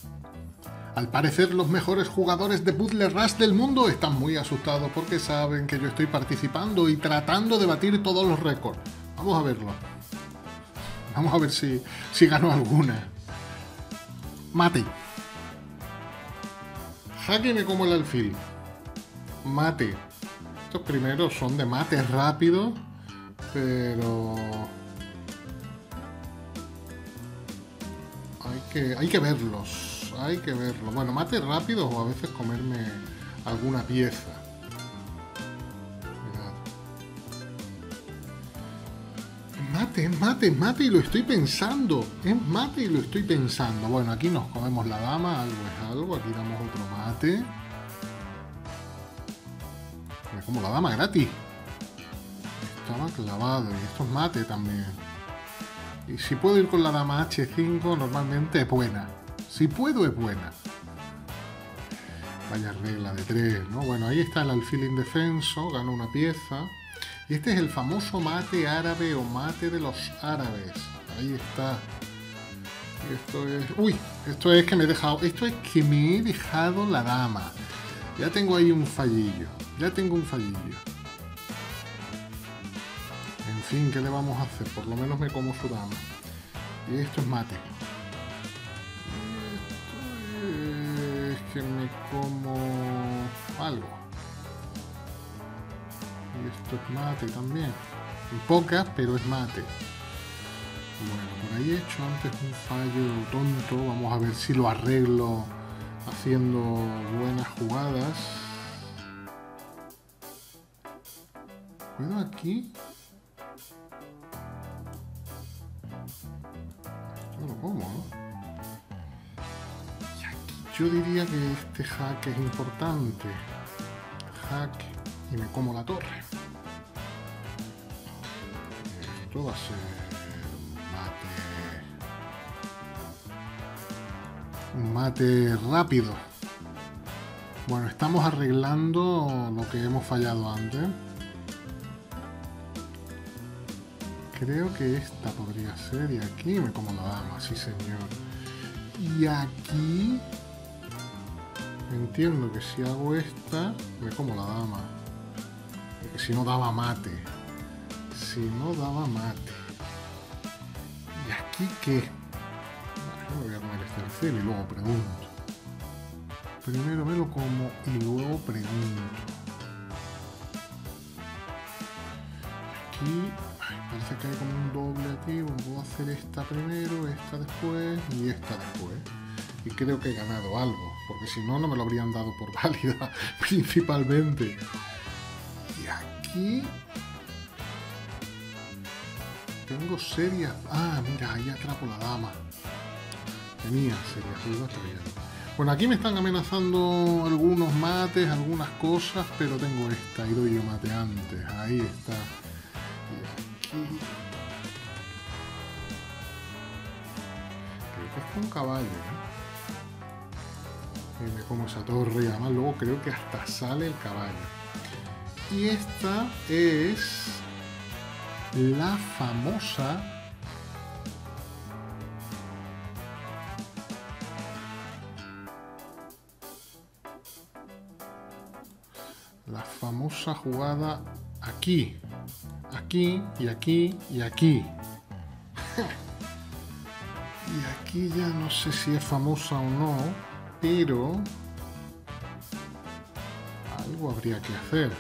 Al parecer los mejores jugadores de Puzzle Rush del mundo están muy asustados porque saben que yo estoy participando y tratando de batir todos los récords. Vamos a verlo. Vamos a ver si gano alguna. Mate. Jaque me como el alfil. Mate. Estos primeros son de mate rápido, pero hay que verlos. Hay que verlo. Bueno, mate rápido o a veces comerme alguna pieza. Mirad. Mate y lo estoy pensando. Es mate y lo estoy pensando. Bueno, aquí nos comemos la dama, algo es algo. Aquí damos otro mate. Me como la dama gratis. Estaba clavado y esto es mate también. Y si puedo ir con la dama H5, normalmente es buena. Si puedo, es buena. Vaya regla de 3, ¿no? Bueno, ahí está el alfil indefenso, gano una pieza. Y este es el famoso mate árabe o mate de los árabes. Ahí está. Y esto es... Uy, esto es que me he dejado... Esto es que me he dejado la dama. Ya tengo ahí un fallillo. Ya tengo un fallillo. En fin, ¿qué le vamos a hacer? Por lo menos me como su dama. Y esto es mate. Que me como algo. Y esto es mate también. Pocas, pero es mate. Bueno, por ahí he hecho antes un fallo tonto. Vamos a ver si lo arreglo haciendo buenas jugadas. ¿Puedo aquí? Esto lo como, ¿no? Yo diría que este jaque es importante. Jaque y me como la torre. Esto va a ser un mate rápido. Bueno, estamos arreglando lo que hemos fallado antes. Creo que esta podría ser. Y aquí me como la dama, sí señor. Y aquí... Entiendo que si hago esta, me como la dama. Porque si no daba mate. Si no daba mate. ¿Y aquí qué? Yo me voy a comer este alfil y luego pregunto. Primero me lo como y luego pregunto. Aquí parece que hay como un doble aquí. Bueno, puedo hacer esta primero, esta después y esta después. Y creo que he ganado algo, porque si no, no me lo habrían dado por válida, principalmente. Y aquí... Tengo serias... Ah, mira, ahí atrapo la dama. Tenía serias dudas, pero ya no. Bueno, aquí me están amenazando algunos mates, algunas cosas, pero tengo esta, y doy yo mate antes. Ahí está. Y aquí... Creo que es con caballo, ¿eh? Y me como esa torre y además luego creo que hasta sale el caballo. Y esta es la famosa jugada aquí, aquí y aquí y aquí. Y aquí ya no sé si es famosa o no, pero algo habría que hacer.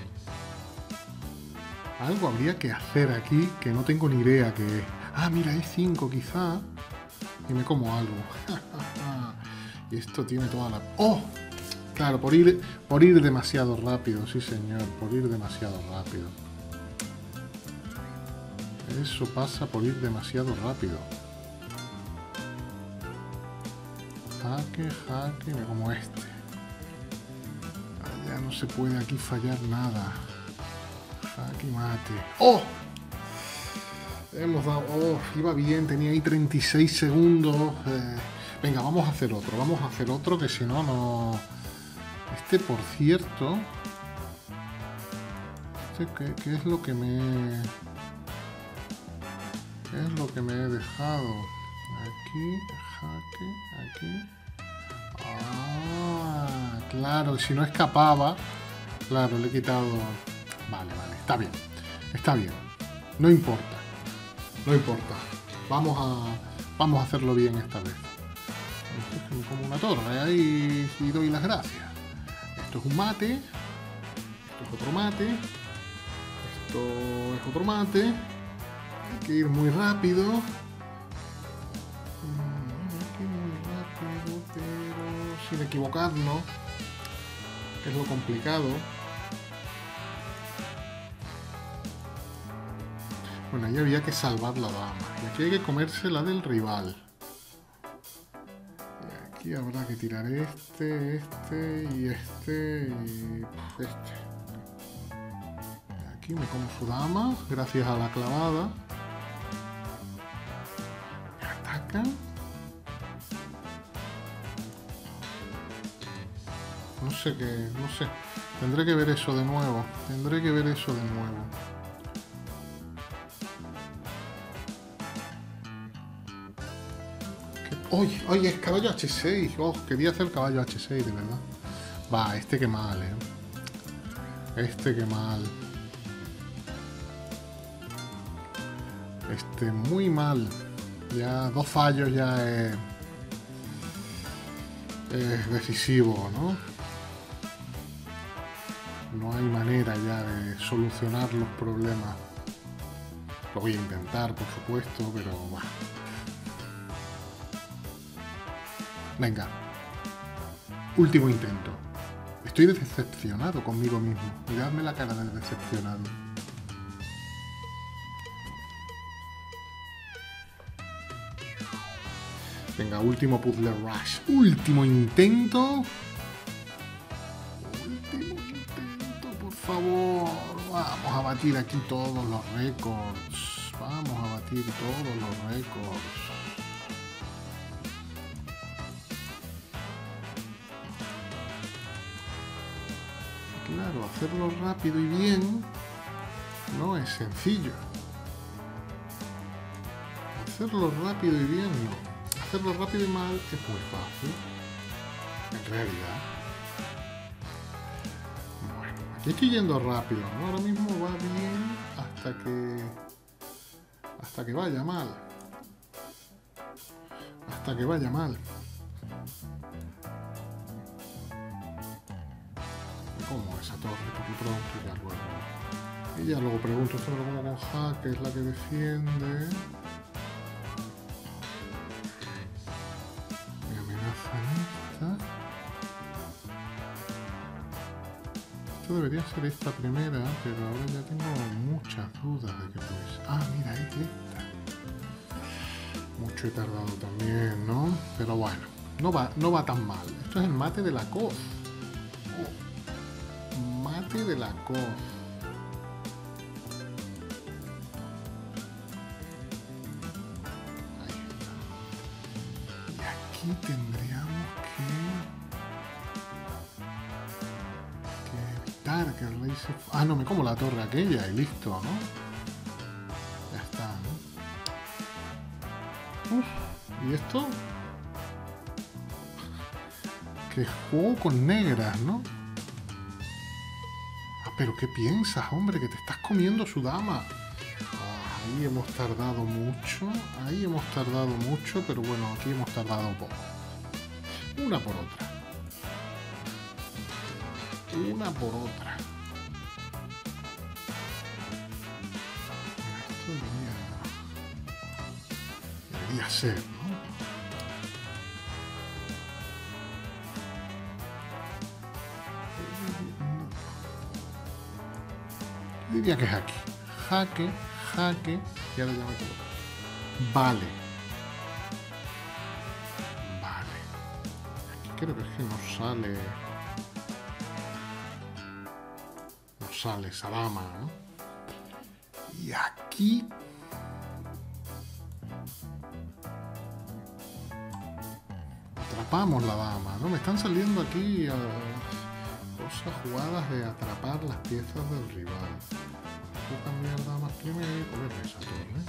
Algo habría que hacer aquí que no tengo ni idea qué es. Ah, mira, hay 5 quizá. Y me como algo. Y esto tiene toda la... ¡Oh! Claro, por ir demasiado rápido, sí señor, por ir demasiado rápido. Eso pasa por ir demasiado rápido. Jaque, jaque, me como este. Ya no se puede aquí fallar nada. Jaque mate. ¡Oh! Hemos dado... ¡Oh! Iba bien, tenía ahí 36 segundos. Venga, vamos a hacer otro. Vamos a hacer otro que si no, no... Este, por cierto... ¿Qué es lo que me... ¿Qué es lo que me he dejado? Aquí, jaque, aquí... Ah, claro, si no escapaba. Claro, le he quitado... Vale, vale, está bien. Está bien. No importa. No importa. Vamos a hacerlo bien esta vez. Esto es que me como una torre ahí y doy las gracias. Esto es un mate. Esto es otro mate. Esto es otro mate. Hay que ir muy rápido. Hay que ir muy rápido, pero sin equivocarnos. Que es lo complicado. Bueno, ahí había que salvar la dama. Y aquí hay que comerse la del rival. Y aquí habrá que tirar este y este y este. Y aquí me como su dama, gracias a la clavada. Me atacan. No sé qué, no sé. Tendré que ver eso de nuevo. Tendré que ver eso de nuevo. ¡Oye! ¡Oye! Es caballo H6. Oh, quería hacer caballo H6, de verdad. Va, este que mal, Este que mal. Este muy mal. Ya 2 fallos ya es decisivo, ¿no? No hay manera ya de solucionar los problemas. Lo voy a intentar, por supuesto, pero bueno. Venga. Último intento. Estoy decepcionado conmigo mismo. Miradme la cara del decepcionado. Venga, último puzzle rush. Último intento. Último intento, por favor. Vamos a batir aquí todos los récords. Vamos a batir todos los récords. Claro, hacerlo rápido y bien no es sencillo. Hacerlo rápido y bien no. Hacerlo rápido y mal es muy fácil. En realidad. Bueno, aquí estoy yendo rápido, ¿no? Ahora mismo va bien hasta que vaya mal. Hasta que vaya mal. Como esa torre, porque pronto ya luego. Y ya luego pregunto, esto me lo como con Ja, que es la que defiende. Me amenazan esta. Esto debería ser esta primera, pero ahora ya tengo muchas dudas de que puede ser. Ah, mira, es esta. Mucho he tardado también, ¿no? Pero bueno, no va tan mal. Esto es el mate de la coz. Mate de la coz. Ahí está. Y aquí tendríamos que evitar que el rey se... Ah, no, me como la torre aquella y listo, ¿no? Ya está, ¿no? Uf, ¿y esto? Que juego con negras, ¿no? ¿Pero qué piensas, hombre? Que te estás comiendo su dama. Ahí hemos tardado mucho, pero bueno, aquí hemos tardado poco. Una por otra. Una por otra. Esto debería ser, ¿no? Diría que es aquí. Jaque, y ahora ya me equivoco. Vale. Aquí creo que es que nos sale... Nos sale esa dama, ¿no? Y aquí... Atrapamos la dama, ¿no? Me están saliendo aquí... cosas jugadas de atrapar las piezas del rival. Puedo cambiar damas primero y poner esa torre.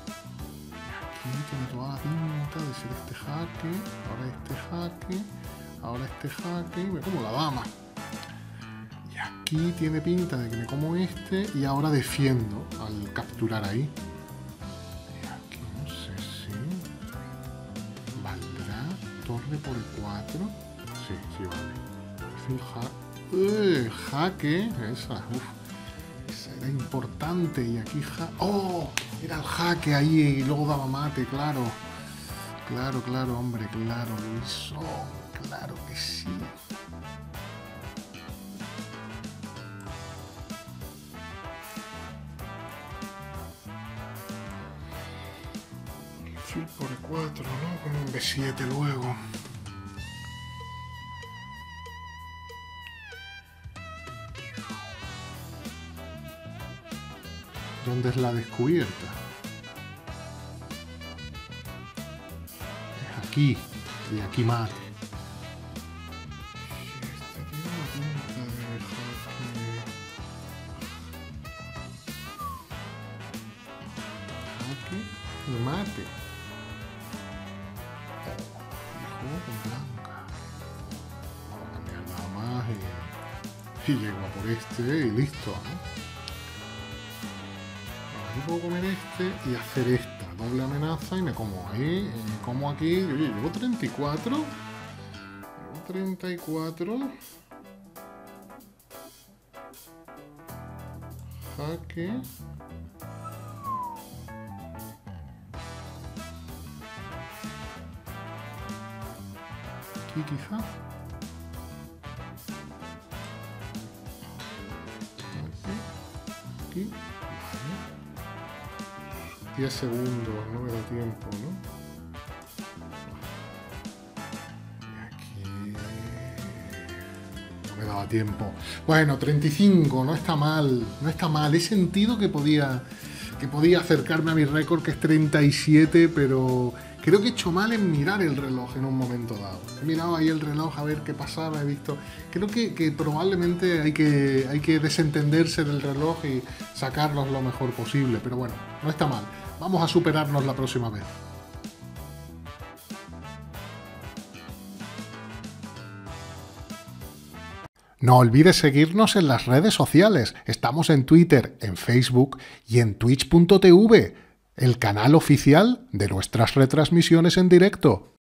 Aquí tiene toda la pinta de ser este jaque. Ahora este jaque. Ahora este jaque, me como la dama. Y aquí tiene pinta de que me como este y ahora defiendo al capturar ahí. Y aquí no sé si... ¿Valdrá torre por 4? Sí, sí vale. Jaque. Esa, esa era importante. Y aquí ¡oh! Era el jaque ahí y luego daba mate, claro. Claro, hombre, claro, Luis. Oh, claro que sí. Alfil por 4, ¿no? Con un B7 luego. ¿Dónde es la descubierta? Es aquí. Y aquí mate. Este tiene una pinta de jaque y mate. Y juego con blanca. Vamos a cambiar nada más y llego a por este y listo, ¿no? Aquí puedo comer este y hacer esta doble amenaza y me como ahí, me como aquí. Oye, llevo 34. Llevo 34. Jaque. Aquí quizá. Aquí. Vale. 10 segundos, no me da tiempo, ¿no? Y aquí... no me daba tiempo. Bueno, 35, no está mal, no está mal. He sentido que podía acercarme a mi récord, que es 37, pero creo que he hecho mal en mirar el reloj en un momento dado. He mirado ahí el reloj a ver qué pasaba, he visto... Creo que probablemente hay que desentenderse del reloj y sacarlos lo mejor posible, pero bueno, no está mal. Vamos a superarnos la próxima vez. No olvides seguirnos en las redes sociales. Estamos en Twitter, en Facebook y en Twitch.tv, el canal oficial de nuestras retransmisiones en directo.